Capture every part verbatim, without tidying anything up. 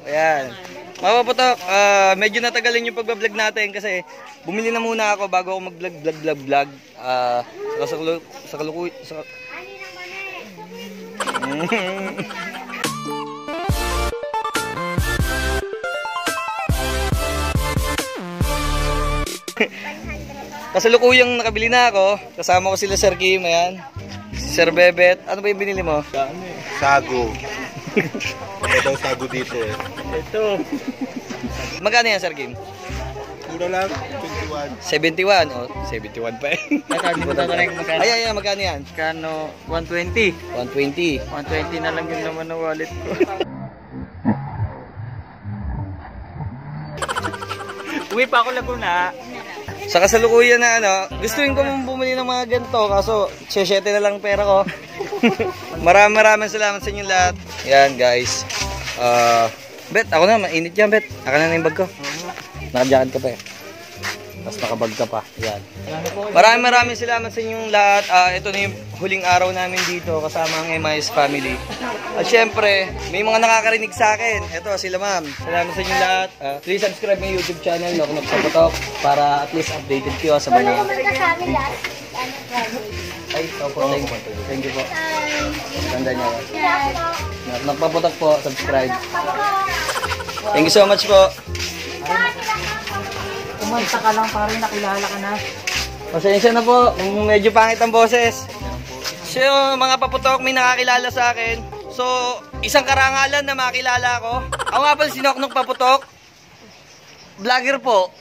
Ayan. Mga paputok, uh, medyo natagalin yung pagbablog natin kasi bumili na muna ako bago ako mag-vlog, vlog, vlog, vlog. Uh, sa kalukuy, sa kalukuy, sa... Kasalukuyang nakabili na ako. Kasama ko sila Sir Kim, ayan. Si Sir Bebet. Ano ba yung binili mo? Sago. Ano daw sago dito eh? Ito. Magkano yan, Sir Kim? Mura lang, twenty-one. seventy-one. Oh, seventy-one pa eh. Ay, ay, ay, magkano yan? Magkano? one twenty. one twenty. one twenty na lang yung naman ng wallet ko. Uwi pa ako Laguna. Sa kasalukuyan na ano, gustuin ko mong bumili ng mga ganito kaso siyete na lang pera ko. Maraming maraming salamat sa inyo lahat. Yan guys. Uh, Bet, ako na, mainit yan Bet. Aka na na yung bag ko. Nakajakan ka pa eh. Tapos nakabag ka pa. Yan. Maraming maraming salamat sa inyong lahat. Uh, ito na yung huling araw namin dito kasama ang M I S family. At syempre, may mga nakakarinig sa akin. Ito, sila ma'am. Salamat sa inyong lahat. Uh, please subscribe my YouTube channel, Nok Nok Paputok, para at least updated kayo sa mga... Ay, opo, thank you. Thank you po. Tanda niyo. Nok Nok Paputok po, subscribe. Thank you so much po. Kumanta ka lang para nakilala ka na. Pasensya na po, medyo pangit ang boses. So, mga paputok, may nakakilala sa akin. So, isang karangalan na makilala ko. Ako nga pala si Nok Nok Paputok. Vlogger po.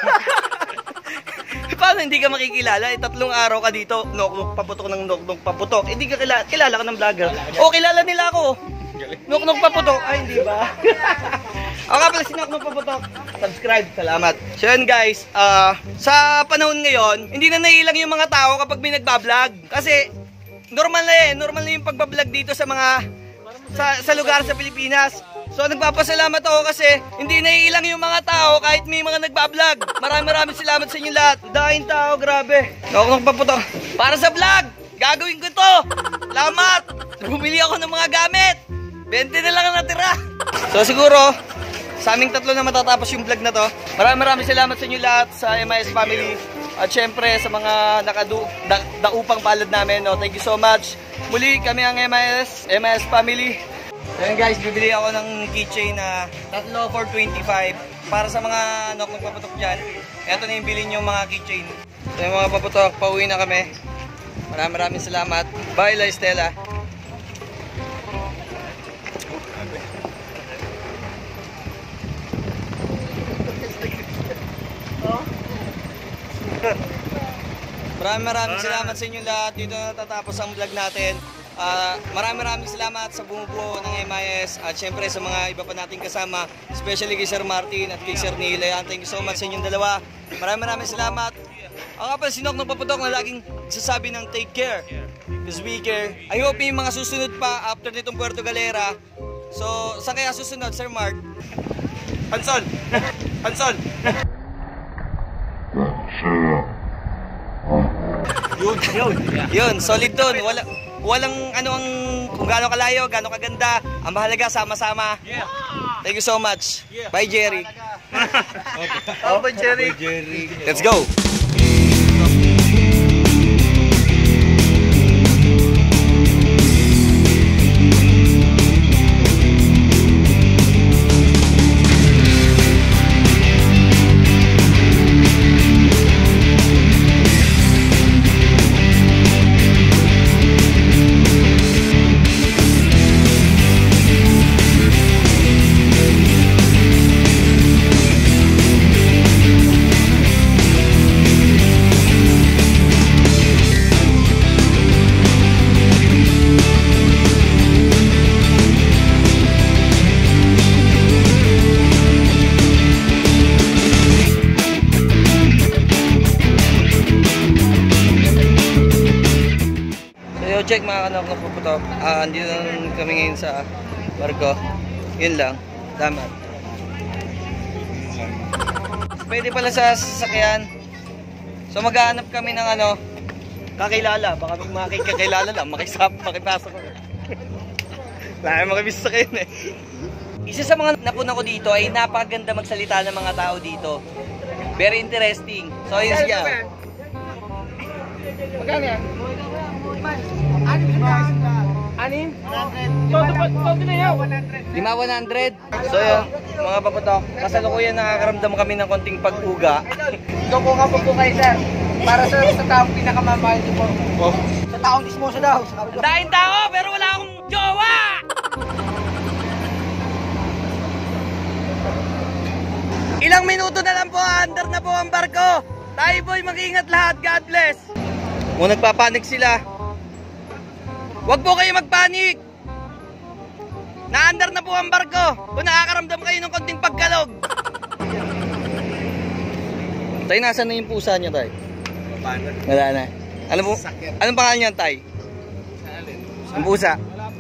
Paano hindi ka makikilala? Eh, tatlong araw ka dito, Nok Nok Paputok ng Nok Nok Paputok. Hindi ka kilala, kilala ka ng vlogger. O, kilala nila ako. Nok Nok Paputok. Ay, hindi ba? Ako nga pala si Nok Nok Paputok. Subscribe, salamat. So yun guys, uh, sa panahon ngayon, hindi na naiilang yung mga tao kapag may nagbablog. Kasi, normal na eh, normal na yung pagbablog dito sa mga, sa, sa lugar sa Pilipinas. So nagpapasalamat ako kasi, hindi naiilang yung mga tao kahit may mga nagbablog. Maraming maraming salamat sa inyo lahat. Daing tao, grabe. Nok Nok Paputok. Para sa vlog, gagawin ko to. Salamat. Bumili ako ng mga gamit. twenty na lang ang natira. So siguro, sa aming tatlo na matatapos yung vlog na to. Maraming maraming salamat sa inyo lahat sa M I S family. At syempre sa mga nakadu da, daupang palad namin. No? Thank you so much. Muli kami ang M I S, M I S family. So yun guys, bibili ako ng keychain na tatlo for twenty-five. Para sa mga Nok Nok Paputok dyan. Ito na yung bilhin yung mga keychain. So yung mga paputok, pauwi na kami. Maraming maraming salamat. Bye La Estela. Maraming maraming salamat sa inyo lahat. Dito na natatapos ang vlog natin. Uh, maraming maraming salamat sa bumubuo ng M I S at syempre sa mga iba pa nating kasama, especially kay Sir Martin at kay Sir Neil. Ayan, thank you so much sa inyong dalawa. Maraming maraming salamat. Ako nga pala si Nok Nok Paputok na laging sasabi ng take care because we care. I hope yung mga susunod pa after nitong Puerto Galera. So, saan kaya susunod, Sir Mark? Hansol! Hansol! Yun, yun. Yun, solid doon. Wala, walang ano ang kung gaano kalayo, gaano kaganda. Ang mahalaga sama-sama. Yeah. Thank you so much. Yeah. Bye Jerry. Oh, bye Jerry. Bye Jerry. Let's go. Check mga Nok Nok Paputok. Ah, andito na kami ngayon sa barko. Yun lang. Tama. Pwede pala sa sasakyan. So maghahanap kami ng ano, kakilala. Baka may makikakilala lang, makisap, makipasok. Wala kayong makibis sa kayo eh. Isa sa mga napuna ko dito ay napakaganda magsalita ng mga tao dito. Very interesting. So, yun siya. Magkano yan? Anin? Todo na yan. lima one hundred. So, yun, mga paputok, kasalukuyan nakakaramdam kami ng konting pag-uga. Kukuha po po kayo, sir. Para sa, sa taong pinakamamahal niyo po. Oh. Sa taong dismoso daw. Dahil tao, pero wala akong jowa! Ilang minuto na lang po, under na po ang barko. Tayo boy, mag-ingat lahat. God bless. Kung nagpapanik sila, huwag po kayo magpanik. Na-under na po ang barko. Kung nakakaramdam kayo ng konting pagkalog. Tay, nasa na yung pusa niyo, Tay? Wala na. Alam mo, anong pangalan niyan, Tay? Ang pusa.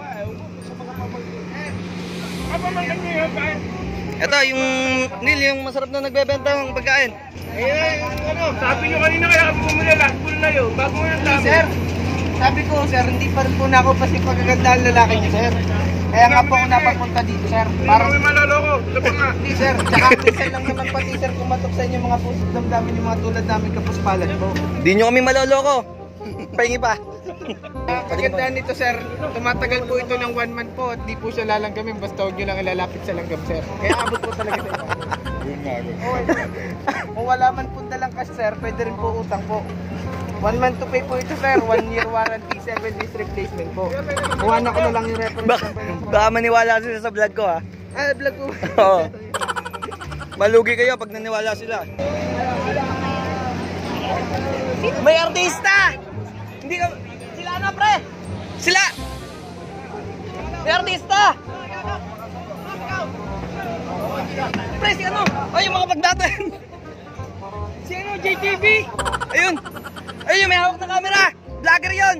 Ito, yung Neil, yung masarap na nagbebenta ng pagkain. Eh, ano, sabi nyo kanina kaya kami bumili last pool na yun. Bago mo yung sabi. Sir, sabi ko, sir, hindi pa rin po na ako kasi pagkagandaan lalaki niyo, sir. Kaya nga po ako napapunta dito, sir. Hindi Para kami maloloko. Ito pa nga. hindi, sir. Tsaka minsan lang naman pati, sir, kumatok sa inyo mga puso damdamin yung mga tulad namin kapuspalan po. Hindi nyo kami maloloko. Pahingi pa. Pagkagandaan nito, sir, tumatagal po ito ng one month po at di po siya lalanggamin. Basta huwag nyo lang ilalapit sa langgam, sir. Kaya abot po talaga sa inyo. Kung wala man po dalang cash, sir, pwede rin po utang po. One month to pay po ito, sir. One year warranty, seven days replacement po. Kuha na ko na lang yung reference Bak number. baka maniwala sila sa vlog ko, ha? Ah, vlog po. Oo. Malugi kayo pag naniwala sila. May artista! Hindi ka... Sila na, pre! Sila! May artista! Pre, si ano? Ay, yung mga pagdatin! Si ano, J T V! Ayun! Ayun, may hawak na camera! Vlogger yun!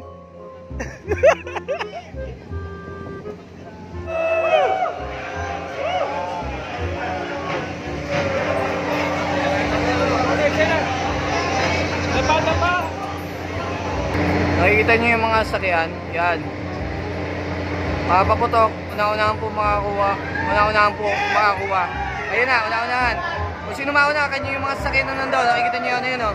Nakikita nyo yung mga sakyan, yan. Mga paputok, una-unahan po makakuha. Una-unahan po makakuha. Ayun na, una-unahan. Kung sino mauna, kanya yung mga sakyan na nandaw. Nakikita nyo yun, ayun o.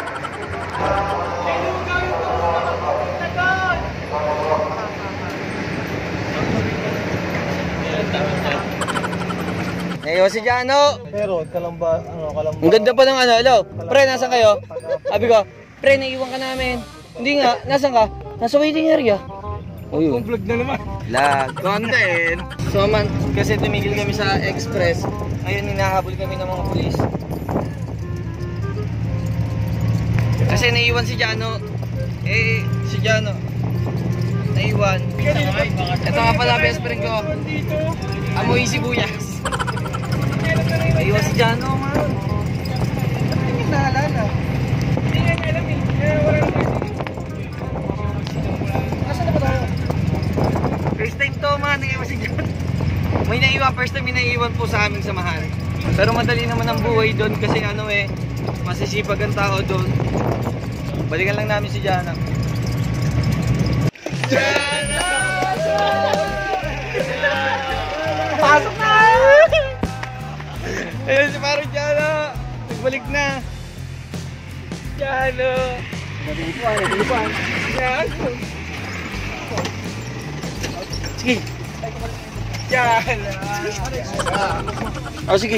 Ngayon si Jano! Pero, kalamba, ano, kalamba. Ang ganda pa ng ano, hello? Pre, nasan kayo? Sabi ko, pre, naiiwan ka namin. Hindi nga, nasan ka? Nasa waiting area. O yun. Vlog na naman. Vlog. Content. So man, kasi tumigil kami sa express. Ngayon, hinahabol kami ng mga pulis. Kasi naiiwan si Jano. Eh, si Jano. Naiiwan. Ito nga pala, best friend ko. Amoy sibuyas. Naiiwan si Jano, man. Hindi nyo naalala. Hindi nga niya alam eh. Kaya wala naman. Nasaan na ba tayo? First time to, man. Naiiwan si Jano. May naiiwan. First time may naiiwan po sa aming samahan. Pero madali naman ang buhay doon kasi ano eh, masisipag ang tao doon. Balikan lang namin si Jana. Jana! Pasok na! Ayun si Paro Jana! Nagbalik na! Jana! Nagilipuan, nagilipuan. Sige! Jana! Oh, sige!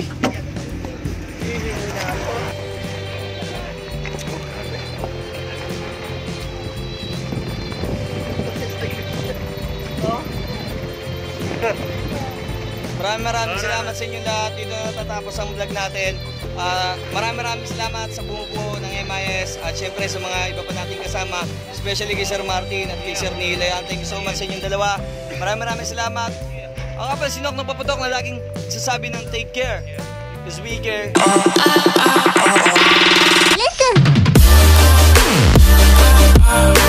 Maraming maraming salamat sa inyo lahat. Dito na natatapos ang vlog natin. Uh, maraming maraming salamat sa bumubuo ng M I S at syempre sa mga iba pa nating kasama, especially kay Sir Martin at kay Sir Neil. Thank you so much sa inyong dalawa. Maraming maraming salamat. Ako nga pala si Nok ng Paputok na laging sasabi ng take care. Because we care. Listen!